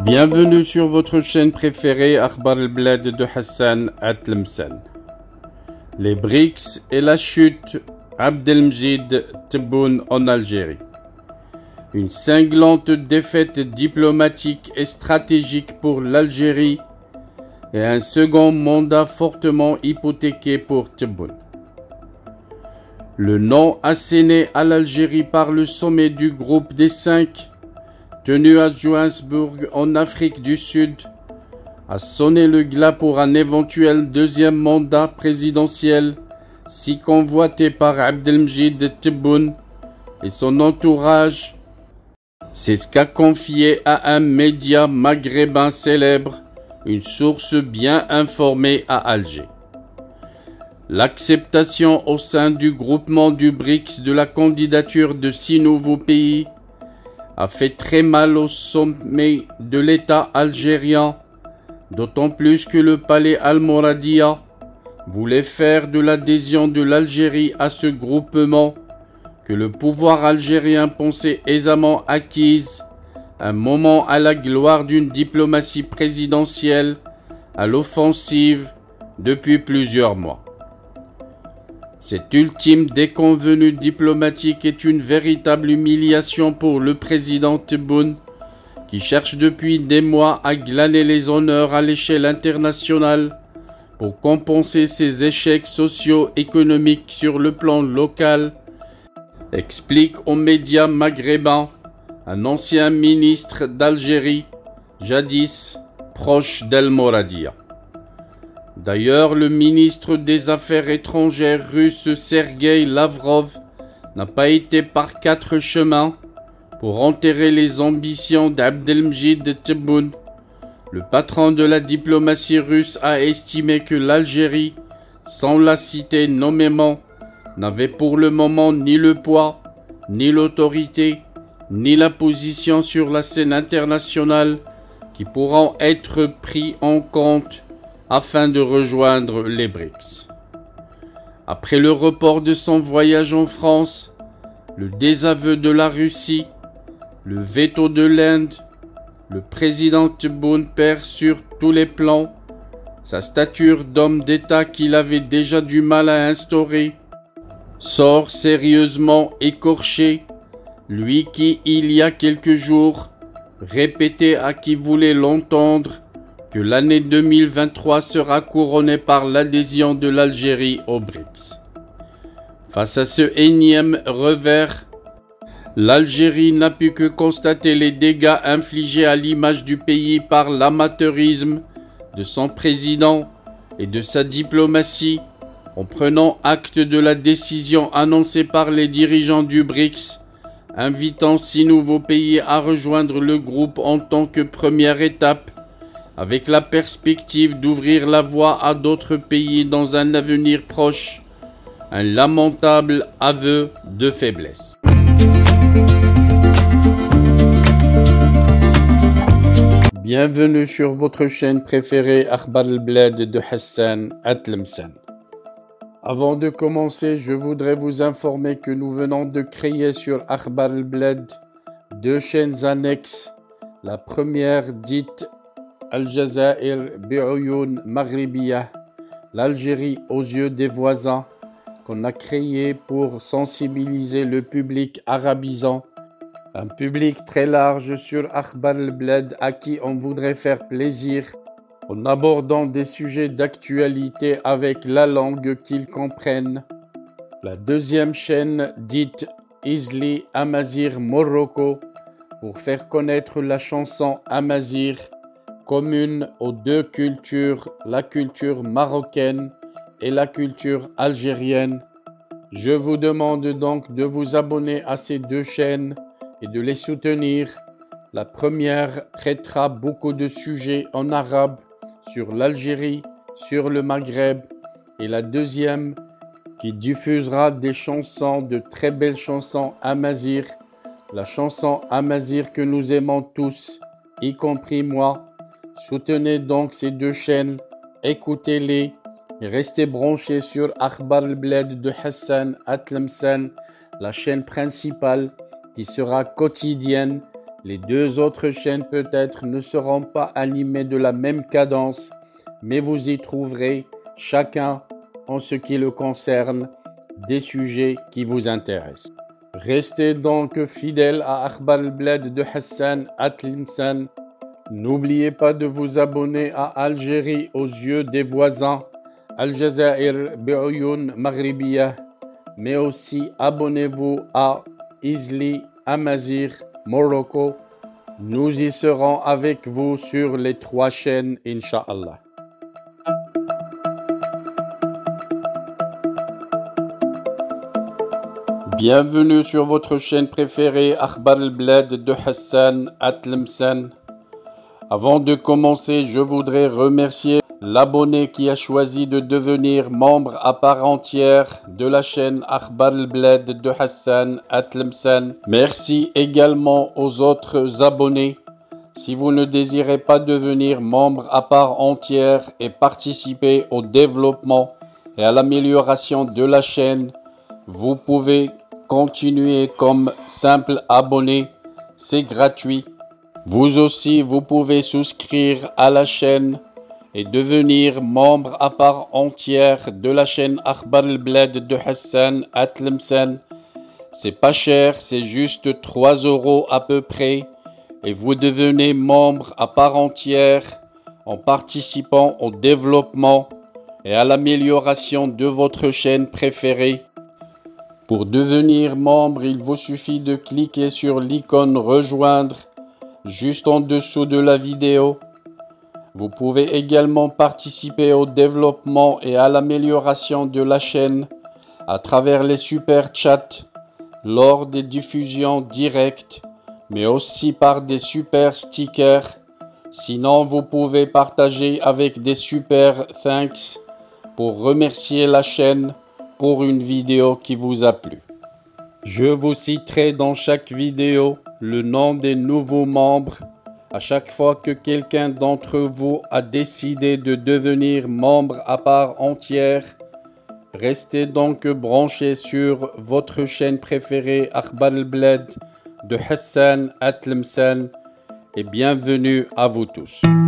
Bienvenue sur votre chaîne préférée Akhbar al-Blad de Hassan Atlemsen. Les BRICS et la chute Abdelmjid Tebboune en Algérie. Une cinglante défaite diplomatique et stratégique pour l'Algérie et un second mandat fortement hypothéqué pour Tebboune. Le nom asséné à l'Algérie par le sommet du groupe des 5 tenu à Johannesburg en Afrique du Sud, a sonné le glas pour un éventuel deuxième mandat présidentiel si convoité par Abdelmjid Tebboune et son entourage. C'est ce qu'a confié à un média maghrébin célèbre une source bien informée à Alger. L'acceptation au sein du groupement du BRICS de la candidature de 6 nouveaux pays a fait très mal au sommet de l'État algérien, d'autant plus que le palais Al-Mouradia voulait faire de l'adhésion de l'Algérie à ce groupement que le pouvoir algérien pensait aisément acquise, un moment à la gloire d'une diplomatie présidentielle à l'offensive depuis plusieurs mois. Cette ultime déconvenue diplomatique est une véritable humiliation pour le président Tebboune, qui cherche depuis des mois à glaner les honneurs à l'échelle internationale pour compenser ses échecs socio-économiques sur le plan local, explique aux médias maghrébins un ancien ministre d'Algérie, jadis proche d'Al-Mouradia. D'ailleurs, le ministre des Affaires étrangères russe Sergueï Lavrov n'a pas été par 4 chemins pour enterrer les ambitions d'Abdelmjid Tebboune. Le patron de la diplomatie russe a estimé que l'Algérie, sans la citer nommément, n'avait pour le moment ni le poids, ni l'autorité, ni la position sur la scène internationale qui pourront être pris en compte afin de rejoindre les BRICS. Après le report de son voyage en France, le désaveu de la Russie, le veto de l'Inde, le président Tebboune perd sur tous les plans sa stature d'homme d'État qu'il avait déjà du mal à instaurer, sort sérieusement écorché, lui qui, il y a quelques jours, répétait à qui voulait l'entendre que l'année 2023 sera couronnée par l'adhésion de l'Algérie aux BRICS. Face à ce énième revers, l'Algérie n'a pu que constater les dégâts infligés à l'image du pays par l'amateurisme de son président et de sa diplomatie, en prenant acte de la décision annoncée par les dirigeants du BRICS, invitant 6 nouveaux pays à rejoindre le groupe en tant que première étape, avec la perspective d'ouvrir la voie à d'autres pays dans un avenir proche, un lamentable aveu de faiblesse. Bienvenue sur votre chaîne préférée Akhbar al-Blad de Hassan Atlemsen. Avant de commencer, je voudrais vous informer que nous venons de créer sur Akhbar al-Blad 2 chaînes annexes. La première dite Al-Jazair bi'Oyoun Maghribiyah, l'Algérie aux yeux des voisins, qu'on a créé pour sensibiliser le public arabisant, un public très large sur Akhbar al-Blad à qui on voudrait faire plaisir en abordant des sujets d'actualité avec la langue qu'ils comprennent. La deuxième chaîne dite Izli Amazir Morocco pour faire connaître la chanson Amazir, commune aux 2 cultures, la culture marocaine et la culture algérienne. Je vous demande donc de vous abonner à ces 2 chaînes et de les soutenir. La première traitera beaucoup de sujets en arabe sur l'Algérie, sur le Maghreb, et la deuxième qui diffusera des chansons, de très belles chansons amazigh, la chanson amazigh que nous aimons tous, y compris moi. Soutenez donc ces 2 chaînes, écoutez-les et restez branchés sur Akhbar al-Blad de Hassan Atlemsen, la chaîne principale qui sera quotidienne Les deux autres chaînes peut-être ne seront pas animées de la même cadence, mais vous y trouverez chacun, en ce qui le concerne, des sujets qui vous intéressent. Restez donc fidèles à Akhbar al-Blad de Hassan Atlimsan. N'oubliez pas de vous abonner à Algérie aux yeux des voisins, Al-Jazair Bi'oyoun Maghribiyah, mais aussi abonnez-vous à Izli Amazir Morocco. Nous y serons avec vous sur les 3 chaînes, Inch'Allah. Bienvenue sur votre chaîne préférée, Akhbar al-Blad de Hassan Atlimsan. Avant de commencer, je voudrais remercier l'abonné qui a choisi de devenir membre à part entière de la chaîne Akhbar al-Blad de Hassan Atlimsan. Merci également aux autres abonnés. Si vous ne désirez pas devenir membre à part entière et participer au développement et à l'amélioration de la chaîne, vous pouvez continuer comme simple abonné, c'est gratuit. Vous aussi, vous pouvez souscrire à la chaîne et devenir membre à part entière de la chaîne Akhbar al-Blad de Hassan Atlimsan. C'est pas cher, c'est juste 3 € à peu près et vous devenez membre à part entière en participant au développement et à l'amélioration de votre chaîne préférée. Pour devenir membre, il vous suffit de cliquer sur l'icône rejoindre juste en dessous de la vidéo. Vous pouvez également participer au développement et à l'amélioration de la chaîne à travers les super chats lors des diffusions directes, mais aussi par des super stickers. Sinon, vous pouvez partager avec des super thanks pour remercier la chaîne pour une vidéo qui vous a plu. Je vous citerai dans chaque vidéo le nom des nouveaux membres à chaque fois que quelqu'un d'entre vous a décidé de devenir membre à part entière. Restez donc branchés sur votre chaîne préférée Akhbar al-Blad de Hassan Atlimsan et bienvenue à vous tous.